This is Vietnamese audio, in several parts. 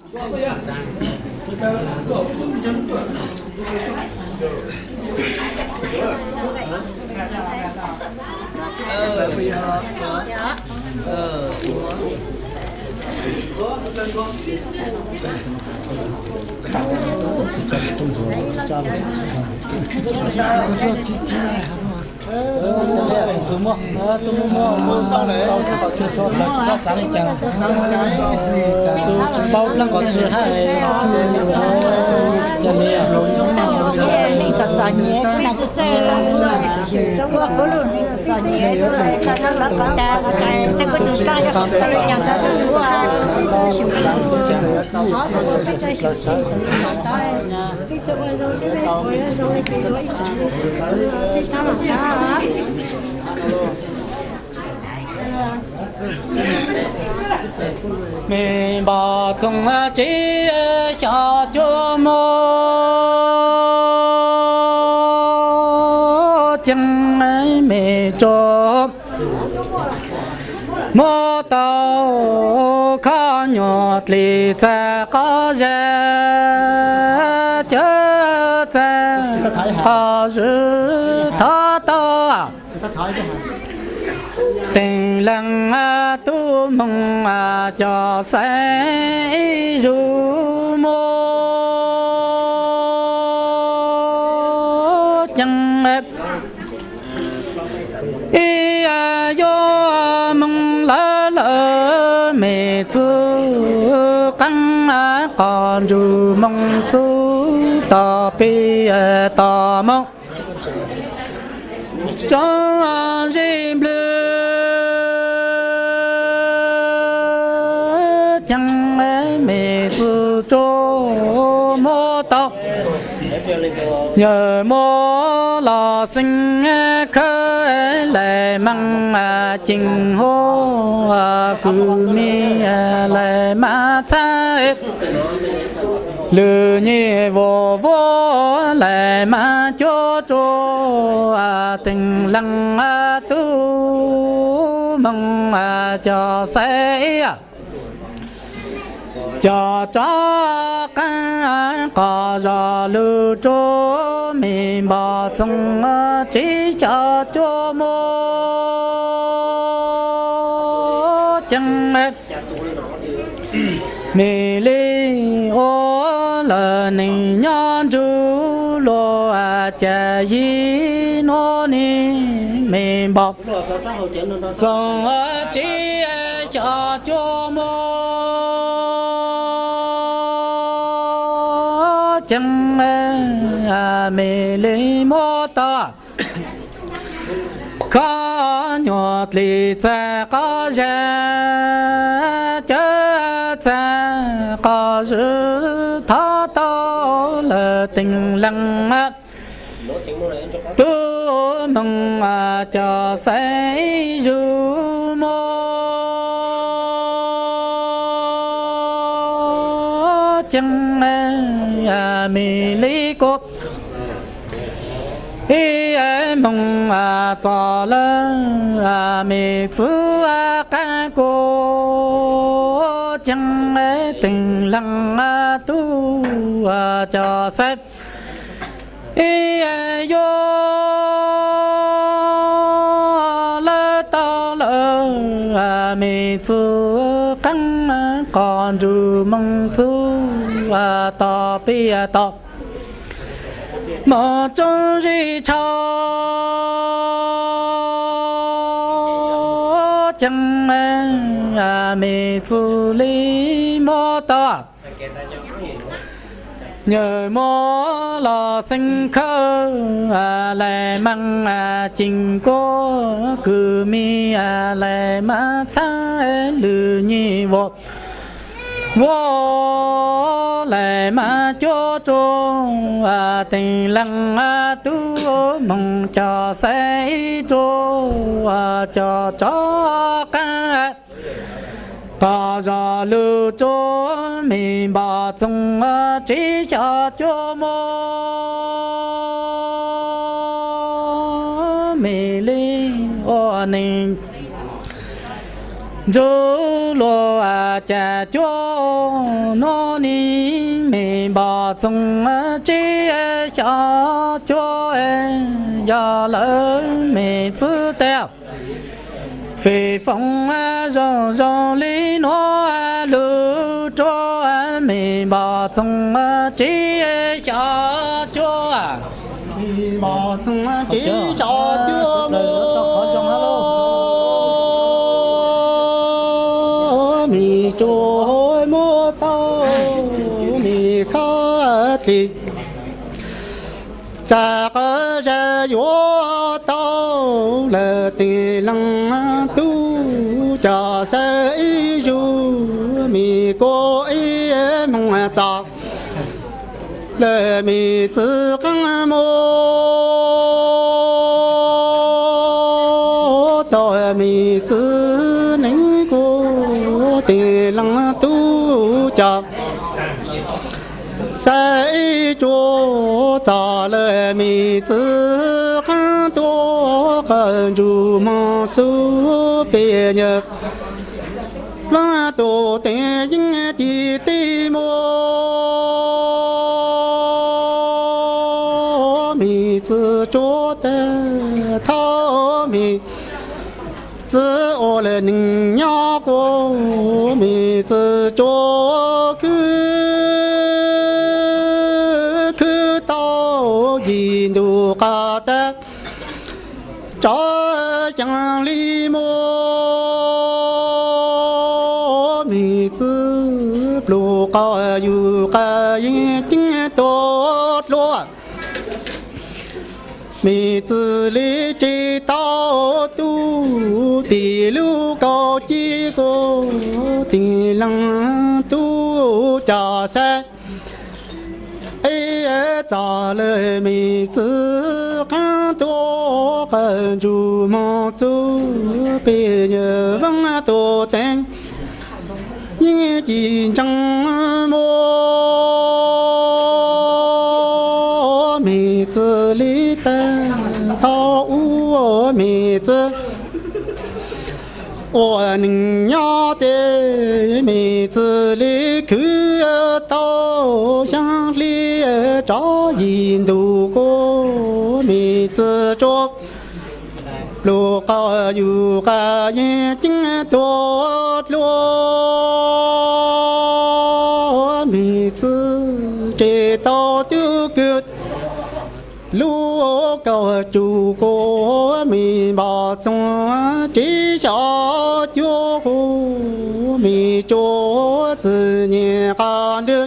bao lăng còn chưa hay mình chặt chặt nhé cái này chơi trong cuộc có luôn mình chặt chặt nhé rồi khai thác lắm cả cái chắc có chúng ta cho cái nhà cho chúng tôi cái chỗ này rồi sẽ về rồi thì rồi thì tao làm sao mình bảo trong chỉ cho cho mô chẳng mẹ cho mô tàu khó nhọt lì cha có ra chớ cha có rư thó to tình lăng tu mong cho sẽ ru mô chẳng ý yo mong lỡ mẹ tư căng còn ru mong tư tỏ pi tỏ mong cho dìm bleu chẳng mẹ tự cho mô tao nhờ mô lò sinh khơi lệ măng trình hô cử mi lệ má cha lừa nhẹ vô vô lệ má cho tình lăng tu mong cho sẽ cho có gió lưu trô mình bỏ trong chỉ cho mô chẳng mì li ô lờ nình nhon chú lô chả gì nó ni mình bỏ trong chỉ cho mô chẳng mê lê mô ta có nhọt lì cha có ra chớ cha có rư thó to là tình lăng tu mong cho sẽ ru mô chẳng mì lý cô ý mong cho lỡ mì chữ ca cô chẳng tình lăng tu cho xếp ý yo lỡ to lỡ mì chữ căng còn dù mong chữ to bi to mà trong gì cho chẳng mẹ xử lý mô to nhờ mô lò sinh khơ lại măng trình cô cứ mi lại má xa lư nhi vô vô lại mà cho tình lăng tu mong cho sẽ cho ca ta ra lưu cho mình bà trong chỉ cho mô mì li ô ninh dô lo cha cho nó 你没把中这小脚呀了没知道。飞风让让里诺路着没把中这小脚没把中这小脚么mi trôi mô tao mi khó thì cha có ra vô tao là tì lăng tu cho sẽ ru mi có ý mong cha là mi tự căng mô tao mi tự nín cô tì lăng tu cho sai chúa trả lời mi tự căng tu cần ru mong chú bề nhật và tổ tế dinh thì tì mô mi tự chúa tế thao mi tự ô lệ nâng nhá cô mi tự chúa cứ tao gì đủ cả tất cho chẳng ly mô mi tự lù cả yu cả yên chính tốt luôn mi tự lý trí tao tu tì lưu cao chi cô tì lăng tu trả sát ấy trả lời mi tự căng tu cần ru mong tu bề nhờ vắng tu tên nhưng chỉ chẳng mô mi tự lý ta thao u mi tự ô nâng nhá tê mi tự lý cứ tao sang lý cho nhìn đủ cô mi tự cho lô cao yu ca yên chính tốt lô mi tự chế tao tiêu cực lúa cao chủ cô mi bảo trong chỉ cho chúa mi chúa tự nhiên can được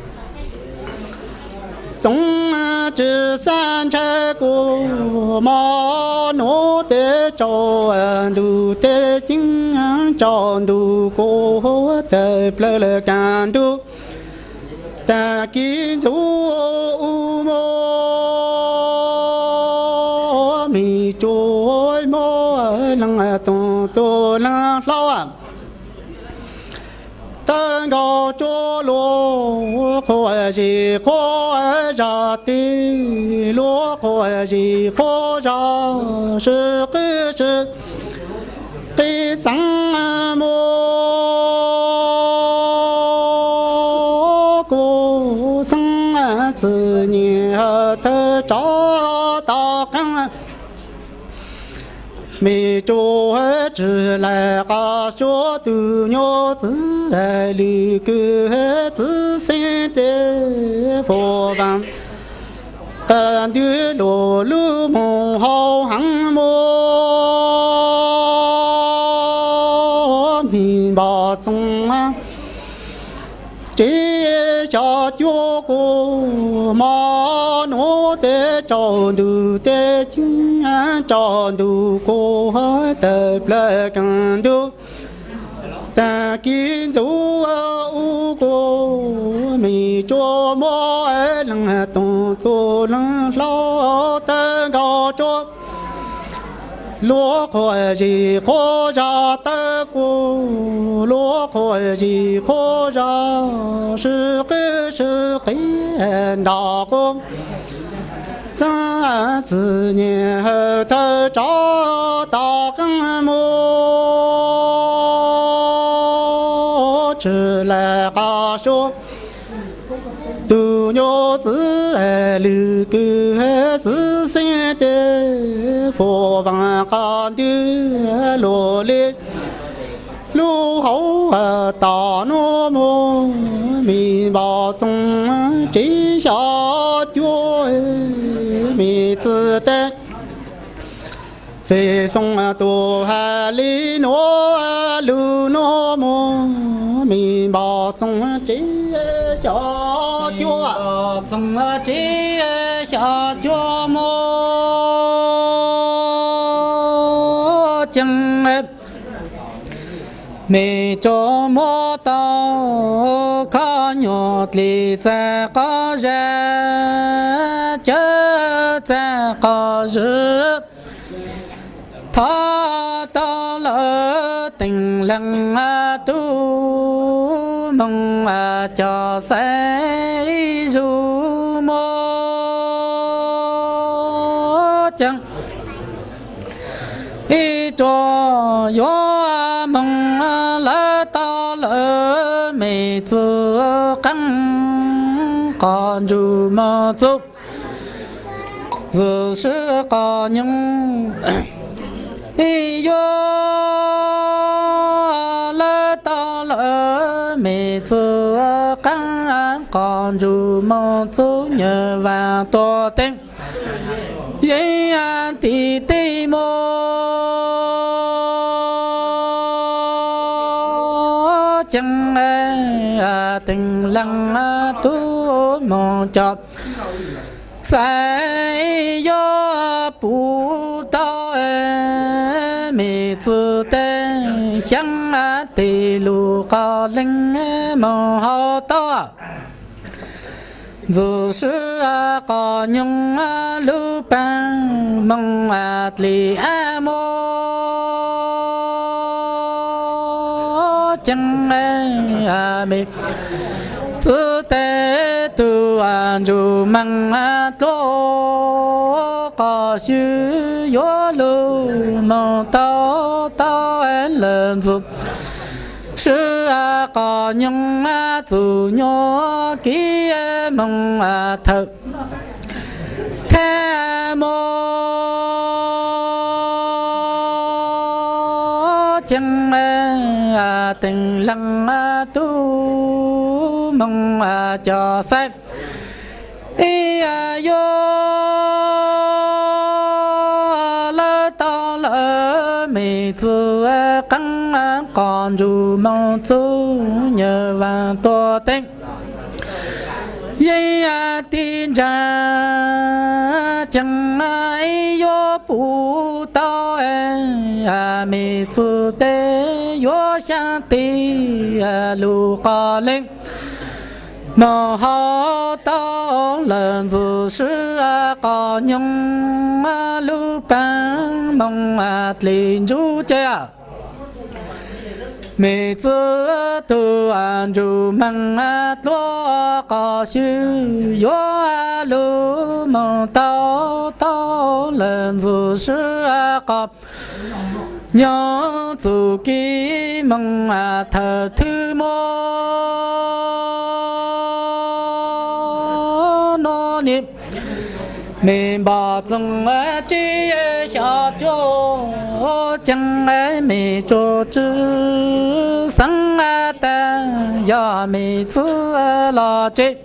trong chữ san trái cô mà nó để cho đủ để chính cho đủ cô để plei le can đủ ta kiến du mô mi trôi mô lăng tông tô lăng lao tân gạo cho lúa khoai gì khoai ra tì lúa khoai gì khoai ra sự cái trắng mô cô sang tự nhiên thơ cho ta căng mi cho chỉ là cả số từ nhỏ từ lì cứ từ sinh tế phổ vang cần đưa lúa lúa mồ hao hăng mô mi bảo trong chỉ cho chúa cô mà nó để cho đủ để chính cho đủ cô tập lại càng đủ ta kiến dấu cô mi cho mỗi lần tông tô lần lo ta gõ cho lúa khỏi gì khó ra ta cô lúa khỏi gì khó ra sự cái đạo cô sa tự nhiên thơ cho ta căng mô chỉ là ca số tu nhớ giữ lư cư giữ sinh tế phổ bằng con đưa lô lê lô hậu tỏ nô mô mi bảo trong trí xá chúa mi tự tế phê phong tu hà lý nô lưu nô mô mi bảo trong trí xá chúa trong trí xá chúa mô chẳng mẹ cho mô tao khó nhọt lì cha có ra chớ cha có rước thọ tao lỡ tình lặng tu mong cho sẽ ru mô chẳng ý cho gió mong lỡ tao lỡ mẹ chưa cắn còn dù mà giúp giờ sẽ có những ý gió lỡ tao lỡ mẹ chưa cắn còn dù mà giúp nhờ vào tổ tiên vậy anh thì tì mô chẳng tình lặng tu mong chọc sai do bù tao mẹ tự tế chẳng tì lù có linh mong hậu to dù sư có nhung lưu bằng mong lì mô chẳng mẹ tự tế tu dù mong tố có sư yếu lưu mong tao tao lên giúp sư có nhung dù nhớ ký mong thật thế mô chẳng tình lặng tu mong cho sách ý yo lỡ tao lỡ mẹ chưa cắn còn dù mong chú nhờ vào tổ tinh vậy tin ra chẳng ai yo bù tao mẹ chưa tế yo sang tì lù có linh mà họ tao lần dù sư có nhung lưu bằng mong linh chú cha mẹ chưa tu an chú mong lo có sư yo lưu mong tao tao lần dù sư có nhớ dù ký mong thờ thứ mô nó niệm mình bỏ trong chi cho cho chẳng mẹ cho chữ sáng ta do mẹ chưa lo chết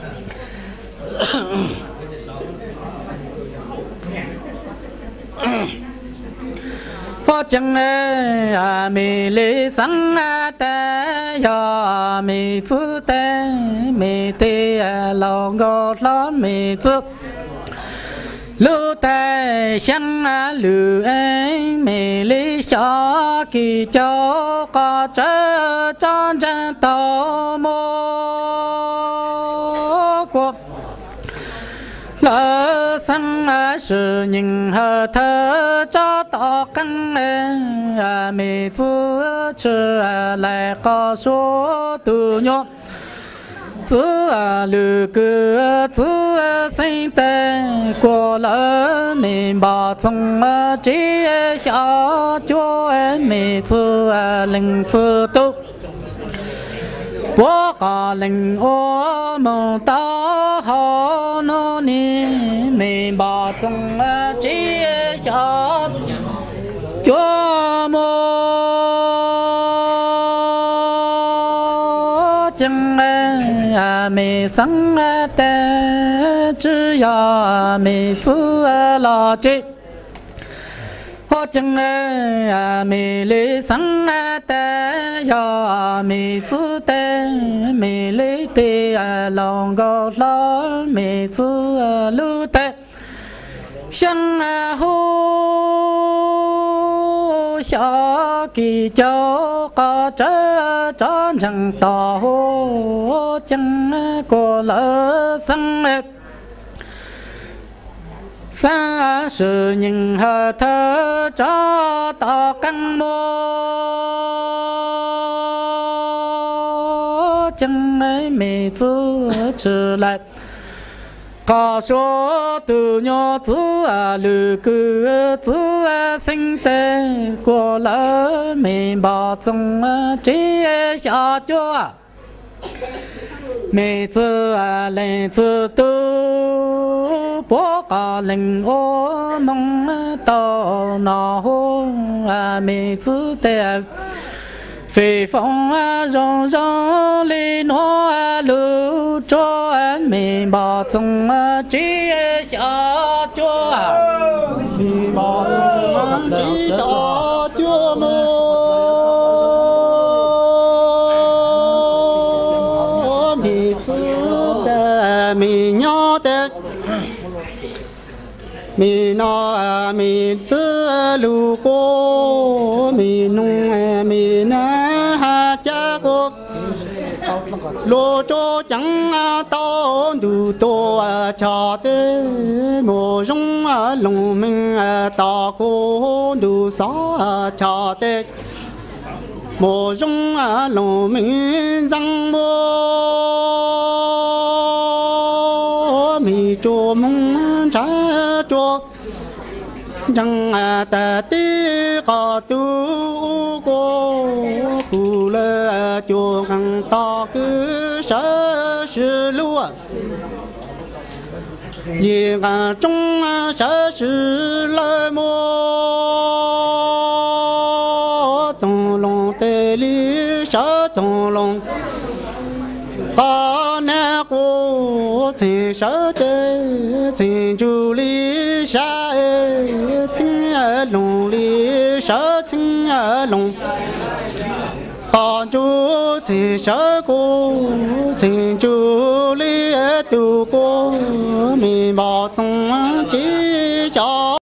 có chẳng mẹ lấy sáng ta do mẹ chưa ta mẹ tê lo ngó lo mẹ chưa lưu tay sáng lưu anh mẹ lý cho kỳ cho có trở cho chân tàu mô cuộc lỡ sáng sự nhìn hờ thơ cho tỏ căng mẹ chưa chưa lại có số từ nhộn giữ lư cư giữ sinh tế của lỡ mình bỏ trong trí cho chúa mẹ giữ linh sư tu bố có linh ô mong ta họ nó ni mình bỏ trong chỉ cho chúa mô chẳng mình sống ta chỉ ya mình giữ lo chết họ chẳng mình lấy sống ta ya mình giữ ta mình lấy ta lòng gò lo mình giữ lưu ta sang hô xa kỳ cho có cho chẳng tỏ hô chẳng có lỡ sang xa sự nhìn hơi thơ cho tỏ căng mô chẳng mấy mì giữ trở lại có số từ nhỏ giữ lư cư giữ sinh tế của lỡ mình bỏ trong trí cho chúa mình giữ lên giữ tu bố có linh ô mong tàu nó hô mình giữ tế vì phong rong rong li nó lưu cho mình bỏ trong trí cho chúa mình bỏ trong trí cho chúa mô mình giữ tế mình nhớ tế mình nó mình giữ lưu cô mình nung mình ha cha cô lô cho chẳng tao đủ tô cho thế mồ rong lòng mình tao cô đủ xó cho thế mồ rong lòng mình răng mô mi cho mong trái cho chẳng ta tí có tu cô cụ lơ cho càng to cứ sợ sự lúa vì cả trong sợ sự lời mô trong lòng tê lý sợ trong lòng có nè cô xin sợ tê xin chú lý xa xin lòng lý sợ xin lòng có chú xin sợ cô xin chú lý tu cô mình bỏ trong chỉ cho